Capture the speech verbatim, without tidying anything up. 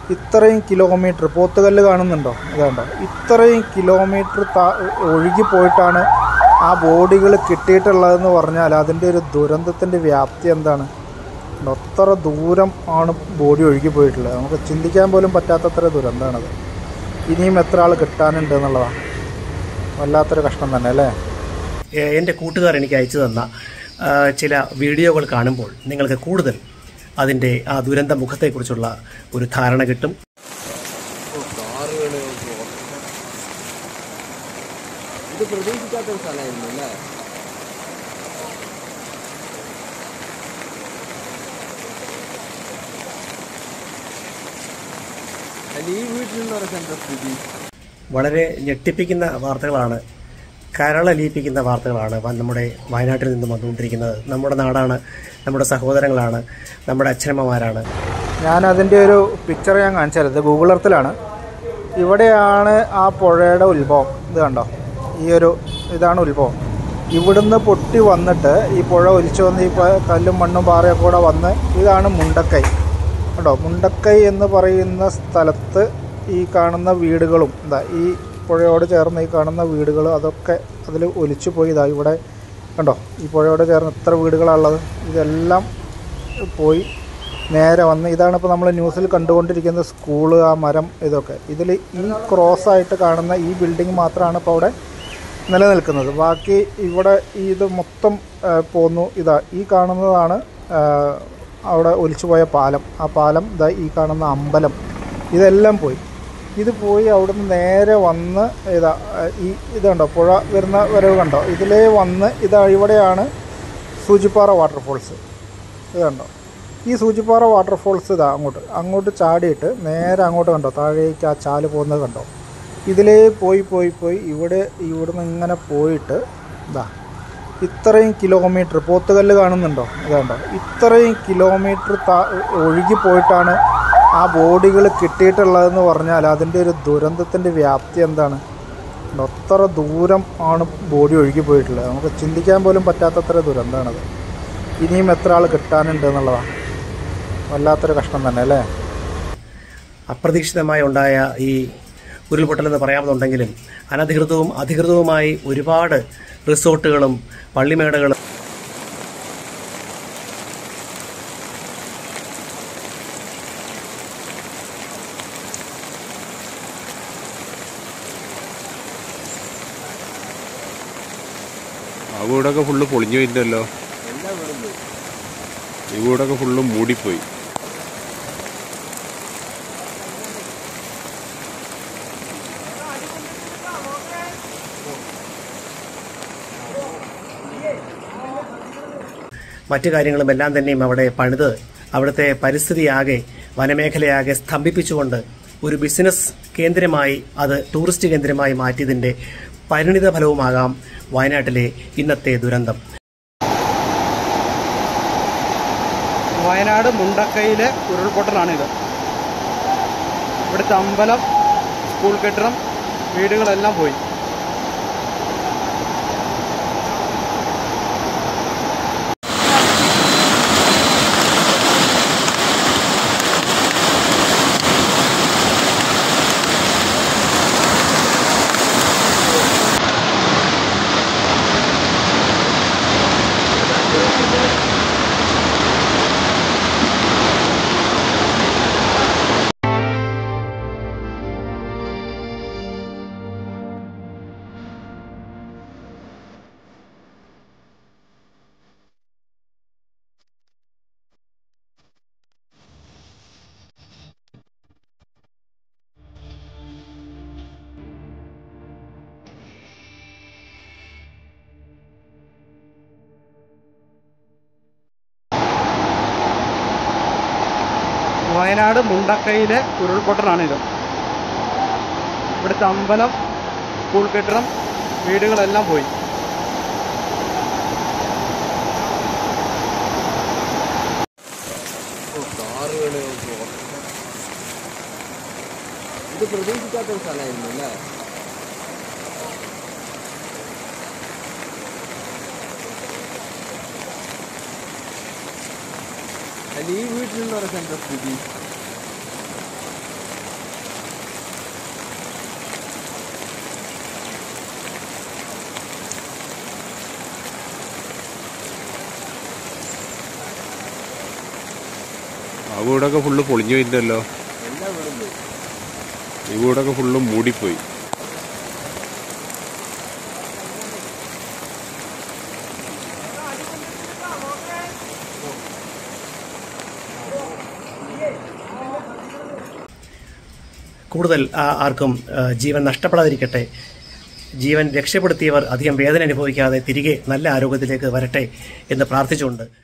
ഇത്രയും കിലോമീറ്റർ പോത്തുകല്ല് കാണുന്നുണ്ടോ? ഇതുണ്ടോ? ഇത്രയും കിലോമീറ്റർ താ ഒഴുകിപ്പോയിട്ടാണ് ആ ബോഡികൾ കിട്ടിയിട്ടുള്ളതെന്ന് പറഞ്ഞാൽ അതിൻ്റെ ഒരു ദുരന്തത്തിൻ്റെ വ്യാപ്തി എന്താണ്? അത്ര ദൂരം ആണ് ബോഡി ഒഴുകിപ്പോയിട്ടുള്ളത്. നമുക്ക് ചിന്തിക്കാൻ പോലും പറ്റാത്തത്ര ദുരന്തമാണത്. ഇനിയും എത്ര ആൾ കിട്ടാനുണ്ട് എന്നുള്ളതാണ്. വല്ലാത്തൊരു കഷ്ടം തന്നെ അല്ലേ? എൻ്റെ കൂട്ടുകാർ എനിക്ക് അയച്ചു തന്ന ചില വീഡിയോകൾ കാണുമ്പോൾ നിങ്ങൾക്ക് കൂടുതൽ അതിൻ്റെ ആ ദുരന്ത മുഖത്തെക്കുറിച്ചുള്ള ഒരു ധാരണ കിട്ടും. ഇത് പ്രതീക്ഷിക്കാത്തൊരു സ്ഥലമായിരുന്നു അല്ലേ? ഈ വീട്ടിലുള്ളവരൊക്കെ എന്താ സ്ഥിതി? വളരെ ഞെട്ടിപ്പിക്കുന്ന വാർത്തകളാണ്, കരളലിയിപ്പിക്കുന്ന വാർത്തകളാണ് നമ്മുടെ വയനാട്ടിൽ നിന്നും വന്നുകൊണ്ടിരിക്കുന്നത്. നമ്മുടെ നാടാണ്, നമ്മുടെ സഹോദരങ്ങളാണ്, നമ്മുടെ അച്ഛനമ്മമാരാണ്. ഞാൻ അതിൻ്റെ ഒരു പിക്ചർ ഞാൻ കാണിച്ചത് ഇത് ഗൂഗിൾ എർത്തിലാണ്. ഇവിടെയാണ് ആ പുഴയുടെ ഉത്ഭവം. ഇത് കണ്ടോ? ഈ ഒരു ഇതാണ് ഉത്ഭവം. ഇവിടുന്ന് പൊട്ടി വന്നിട്ട് ഈ പുഴ ഒലിച്ചു വന്ന് ഈ കല്ലും മണ്ണും പാറയൊക്കെ കൂടെ വന്ന് ഇതാണ് മുണ്ടക്കൈ. കേട്ടോ, മുണ്ടക്കൈ എന്ന് പറയുന്ന സ്ഥലത്ത് ഈ കാണുന്ന വീടുകളും എന്താ ഈ പുഴയോട് ചേർന്ന് ഈ കാണുന്ന വീടുകൾ അതൊക്കെ അതിൽ ഒലിച്ചു പോയി. ഇതാ ഇവിടെ കണ്ടോ, ഈ പുഴയോട് ചേർന്ന് എത്ര വീടുകളാണുള്ളത്. ഇതെല്ലാം പോയി നേരെ വന്ന് ഇതാണ് ഇപ്പോൾ നമ്മൾ ന്യൂസിൽ കണ്ടുകൊണ്ടിരിക്കുന്ന സ്കൂള്, ആ മരം, ഇതൊക്കെ. ഇതിൽ ഈ ക്രോസായിട്ട് കാണുന്ന ഈ ബിൽഡിംഗ് മാത്രമാണ് ഇപ്പോൾ അവിടെ നിലനിൽക്കുന്നത്. ബാക്കി ഇവിടെ ഇത് മൊത്തം പോന്നു. ഇതാ ഈ കാണുന്നതാണ് അവിടെ ഒലിച്ചുപോയ പാലം. ആ പാലം, ഇതാ ഈ കാണുന്ന അമ്പലം, ഇതെല്ലാം പോയി. ഇത് പോയി അവിടുന്ന് നേരെ വന്ന് ഇതാ ഈ ഇതുണ്ടോ പുഴ വരുന്ന വരവ് കണ്ടോ? ഇതിലേ വന്ന് ഇതാ ഇവിടെയാണ് സൂചിപ്പാറ വാട്ടർഫോൾസ്. ഇത് കണ്ടോ? ഈ സൂചിപ്പാറ വാട്ടർഫോൾസ് ഇതാ അങ്ങോട്ട് അങ്ങോട്ട് ചാടിയിട്ട് നേരെ അങ്ങോട്ട് കണ്ടോ താഴേക്ക് ആ ചാല് പോകുന്നത് കണ്ടോ? ഇതിലേ പോയി പോയി പോയി ഇവിടെ ഇവിടുന്ന് ഇങ്ങനെ പോയിട്ട് ഇതാ ഇത്രയും കിലോമീറ്റർ പോത്തുകല്ല് കാണുന്നുണ്ടോ? ഇതുണ്ടോ? ഇത്രയും കിലോമീറ്റർ താ ഒഴുകിപ്പോയിട്ടാണ് ആ ബോഡികൾ കിട്ടിയിട്ടുള്ളതെന്ന് പറഞ്ഞാൽ അതിൻ്റെ ഒരു ദുരന്തത്തിൻ്റെ വ്യാപ്തി എന്താണ്? അത്ര ദൂരം ആണ് ബോഡി ഒഴുകിപ്പോയിട്ടുള്ളത്. നമുക്ക് ചിന്തിക്കാൻ പോലും പറ്റാത്തത്ര ദുരന്തമാണത്. ഇനിയും എത്ര ആൾ കിട്ടാനുണ്ട് എന്നുള്ളതാണ്. വല്ലാത്തൊരു കഷ്ടം തന്നെ അല്ലേ? അപ്രതീക്ഷിതമായി ഉണ്ടായ ഈ ഉരുൾപൊട്ടലെന്ന് പറയാമെന്നുണ്ടെങ്കിലും അനധികൃതവും അധികൃതവുമായി ഒരുപാട് റിസോർട്ടുകളും പള്ളിമേടകളും ആ വീടൊക്കെ ഫുള്ള് പൊളിഞ്ഞു പോയിട്ടല്ലോ. ഈ വീടൊക്കെ ഫുള്ള് മൂടിപ്പോയി. മറ്റു കാര്യങ്ങളും എല്ലാം തന്നെയും അവിടെ പണിത് അവിടുത്തെ പരിസ്ഥിതിയാകെ വനമേഖലയാകെ സ്തംഭിപ്പിച്ചുകൊണ്ട് ഒരു ബിസിനസ് കേന്ദ്രമായി അത് ടൂറിസ്റ്റ് കേന്ദ്രമായി മാറ്റിയതിൻ്റെ പരിണിത ഫലവുമാകാം വയനാട്ടിലെ ഇന്നത്തെ ദുരന്തം. വയനാട് മുണ്ടക്കൈയിലെ ഉരുൾപൊട്ടലാണിത്. ഇവിടുത്തെ അമ്പലം, സ്കൂൾ കെട്ടിടം, വീടുകളെല്ലാം പോയി. വയനാട് മുണ്ടക്കൈയിലെ ഉരുൾപൊട്ടലാണിത്. ഇവിടുത്തെ അമ്പലം, സ്കൂൾ കെട്ടിടം, വീടുകളെല്ലാം പോയി. ഇത് പ്രതീക്ഷിക്കാത്തൊരു സ്ഥലമായിരുന്നു അല്ലേ? അല്ല ഈ വീട്ടിലുള്ളവരൊക്കെ എന്താ സ്ഥിതി? ആ വീടൊക്കെ ഫുള്ള് പൊളിഞ്ഞു പോയിട്ടുണ്ടല്ലോ. എല്ലാ വീടും പോയി. ഈ വീടൊക്കെ ഫുള്ള് മൂടിപ്പോയി. കൂടുതൽ ആ- ആർക്കും ആ, ജീവൻ നഷ്ടപ്പെടാതിരിക്കട്ടെ. ജീവൻ രക്ഷപ്പെടുത്തിയവർ അധികം വേദന അനുഭവിക്കാതെ തിരികെ നല്ല ആരോഗ്യത്തിലേക്ക് വരട്ടെ എന്ന് പ്രാർത്ഥിച്ചുകൊണ്ട്